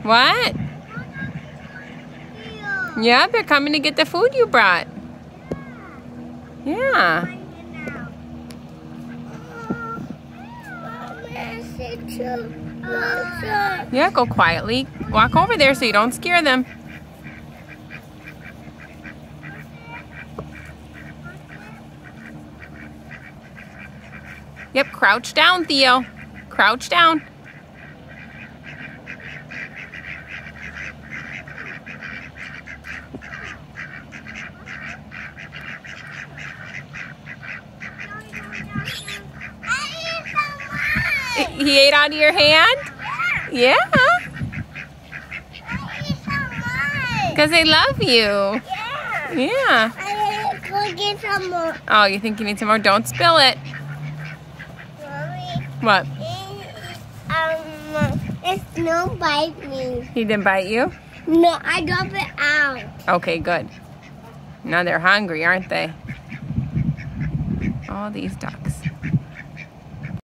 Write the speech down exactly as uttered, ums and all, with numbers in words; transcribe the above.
What? Yep, they're coming to get the food you brought. Yeah. Yeah, go quietly. Walk over there so you don't scare them. Yep, crouch down, Theo. Crouch down. He ate out of your hand? Yeah. Because they love you. Yeah. Yeah. I go get some more. Oh, you think you need some more? Don't spill it. Mommy. What? Um, it's no bite me. He didn't bite you? No, I drop it out. Okay, good. Now they're hungry, aren't they? All these ducks.